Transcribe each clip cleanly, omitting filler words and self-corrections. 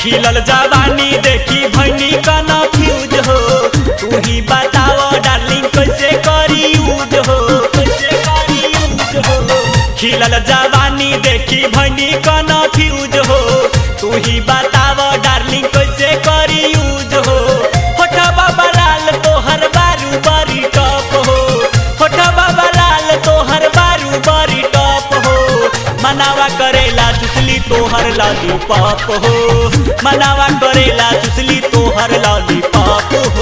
खिलल जवानी देखी भैनी कन्फ्यूज हो। तू ही बताओ डार्लिंग कैसे करी यूज हो, कैसे करी यूज हो। खिलल जवानी देखी भैनी कन्फ्यूज हो। तू ही बताओ डार्लिंग कैसे करी यूज हो। होठबा लाल तोहर बारू बड़ी टॉप हो। होठबा लाल तोहर बारू बड़ी टॉप हो। मनावा करेला चुसली तोहर लॉलीपॉप हो। मनावा करेला चुसली तोहर लॉलीपॉप हो।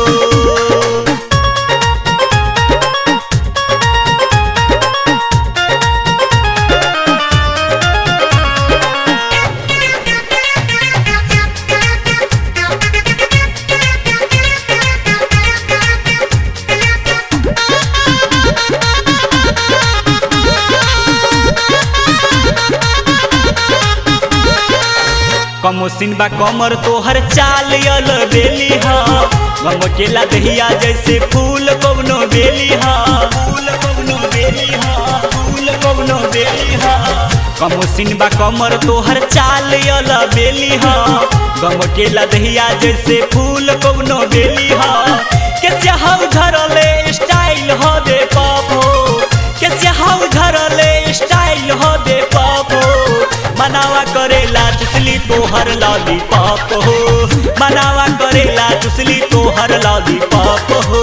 कमोसिन बा कमर तोहर चाल यल बेली हा। गमकेला दहिया जैसे फूल कवनो बेली हा। फूल कवनो बेली हा, फूल कवनो बेली हा। कमोसिन बा कमर तोहर चाल यल बेली हा। गमकेला दहिया जैसे फूल कवनो बेली हा। कैसे हाउ झरले स्टाइल हो दे पॉप हो। कैसे हाउ झरले स्टाइल हो दे पॉप हो। मनावा करेला चुसली तोहर लॉलीपॉप हो। मनावा करेला चुसली तोहर लॉलीपॉप हो।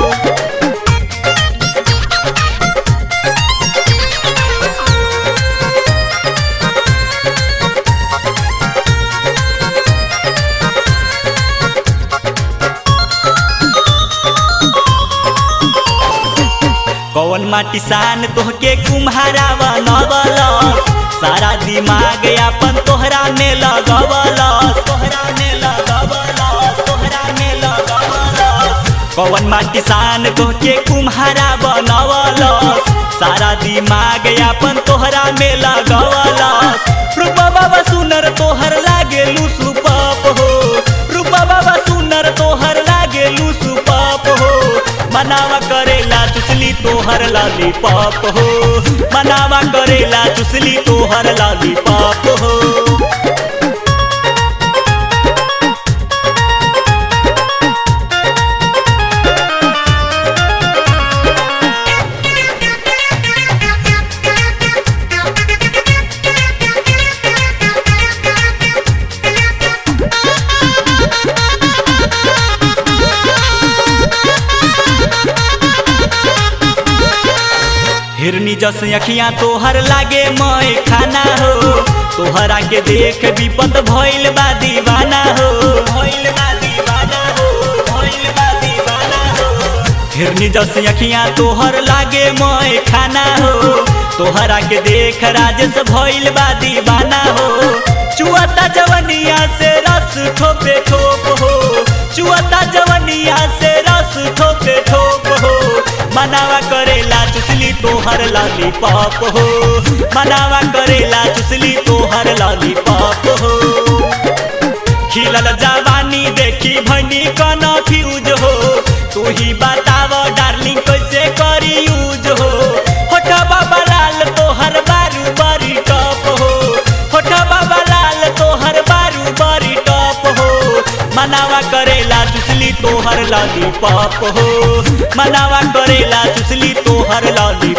कौन माटी सान तोहके कुम्हारा बनवलस। सारा दिमाग अपन तोहरा में लगवलस। तोहरा में लगवलस, तोहरा में लगवलस। कौन माटी सान तोहके कुम्हारा बनवलस। सारा दिमाग अपन तोहरा में लगवलस। रूपा बाबा सुनर तोहर लागेलू सुपाप हो। रूपा बाबा सुनर तोहर लागेलू सुपाप हो। मनावा करेला चुसली तोहर लॉलीपॉप हो। मनावा करेला चुसली तोहर लॉलीपॉप हो। हिरनी जस अखियां तोहर लागे मैं खाना हो। तोहरा के देख विपत भइल बा दीवाना हो। भइल बा दीवाना हो, भइल बा दीवाना हो। हिरनी जस अखियां तोहर लागे मैं खाना हो। तोहरा के देख राजेश भइल बा दीवाना हो। चुआता जवनिया से रस ठोपे ठोप हो। चुआता जवनिया से रस ठोपे ठोप हो। मनावा करेला चुसली तोहर लॉलीपॉप हो। मनावा करेला चुसली तोहर लॉलीपॉप हो। खिलल जवानी देखी भैनी कन्फ्यूज हो। तू ही बताव डार्लिंग कैसे करी यूज हो। होठबा लाल तोहर बारू बड़ी टॉप हो। होठबा लाल तोहर बारू बड़ी टॉप हो। मनावा करेला चुसली तोहर लॉलीपॉप हो। मनावा करेला चुसली तोहर लॉलीपॉप